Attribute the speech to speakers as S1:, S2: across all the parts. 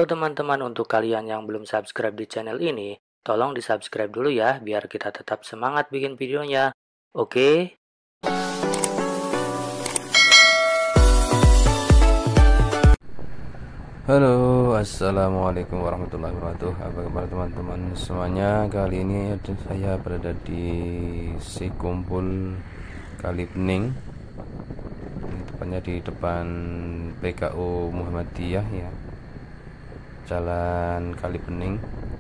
S1: teman-teman, untuk kalian yang belum subscribe di channel ini, tolong di subscribe dulu ya, biar kita tetap semangat bikin videonya. Oke?
S2: Halo, assalamualaikum warahmatullahi wabarakatuh. Apa kabar teman-teman semuanya? Kali ini saya berada di Sikumpul Kalibening. Ini tepatnya di depan PKU Muhammadiyah ya, Jalan Kalibening.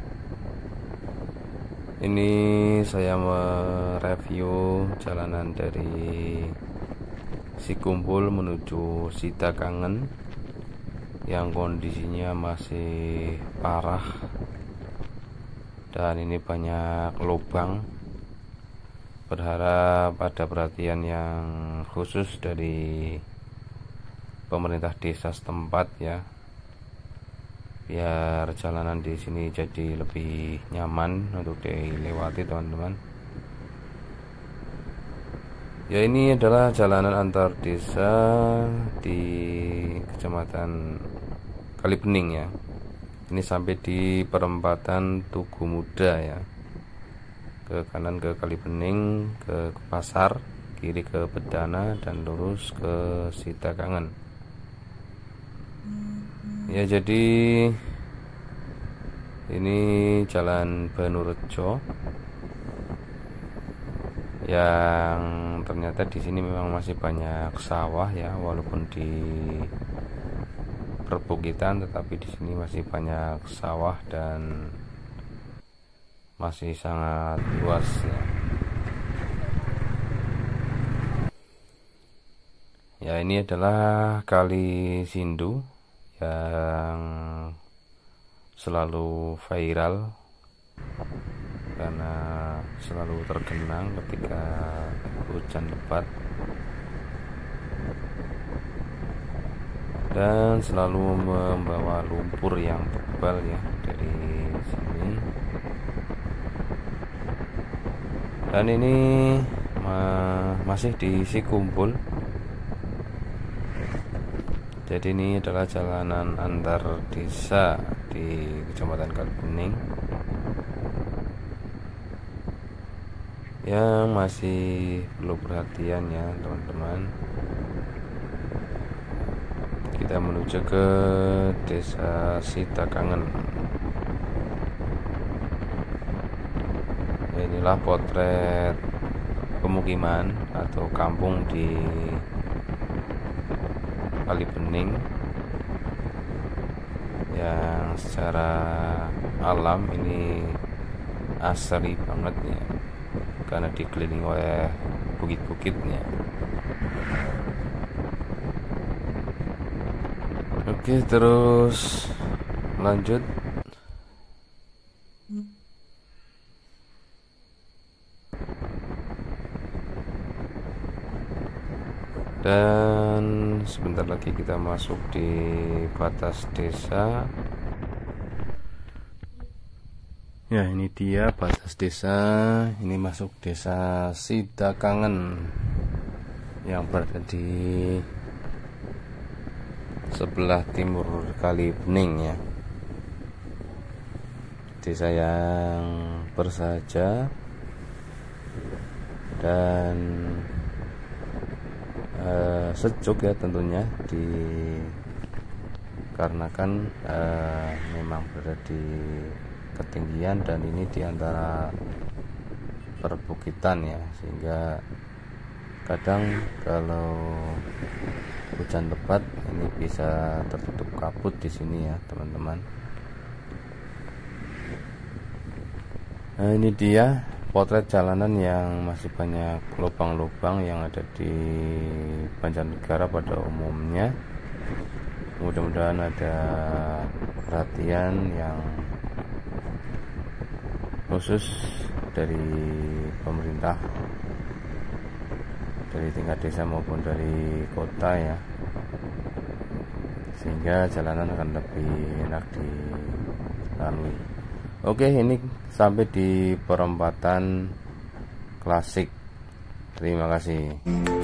S2: Ini saya mereview jalanan dari Sikumpul menuju Sitakangen yang kondisinya masih parah, dan ini banyak lubang. Berharap ada perhatian yang khusus dari pemerintah desa setempat ya, biar jalanan di sini jadi lebih nyaman untuk dilewati teman-teman. Ya, ini adalah jalanan antar desa di Kecamatan Kalibening ya. Ini sampai di perempatan Tugu Muda ya. Ke kanan ke Kalibening, ke pasar, kiri ke Bedana, dan lurus ke Sitakangen. Ya, jadi ini Jalan Banurejo yang ternyata di sini memang masih banyak sawah ya, walaupun di perbukitan, tetapi di sini masih banyak sawah dan masih sangat luas ya. Ya, ini adalah Kali Sindu yang selalu viral karena selalu tergenang ketika hujan lebat dan selalu membawa lumpur yang tebal ya dari sini. Dan ini masih di Sikumpul. Jadi ini adalah jalanan antar desa di Kecamatan Kalibening yang masih perlu perhatian ya teman-teman. Kita menuju ke Desa Sitakangen. Inilah potret pemukiman atau kampung di Kalibening yang secara alam ini asri banget ya, karena dikelilingi oleh bukit-bukitnya. Oke, terus lanjut. Dan sebentar lagi kita masuk di batas desa. Ya, ini dia batas desa. Ini masuk Desa Sitakangen yang berada di sebelah timur Kalibening ya. Desa yang bersahaja dan sejuk ya tentunya, dikarenakan memang berada di ketinggian dan ini di antara perbukitan ya, sehingga kadang kalau hujan lebat ini bisa tertutup kabut di sini ya teman-teman. Nah, ini dia potret jalanan yang masih banyak lubang-lubang yang ada di Banjarnegara pada umumnya. Mudah-mudahan ada perhatian yang khusus dari pemerintah, dari tingkat desa maupun dari kota ya, sehingga jalanan akan lebih enak dilalui. Oke, ini sampai di perempatan Klasik. Terima kasih.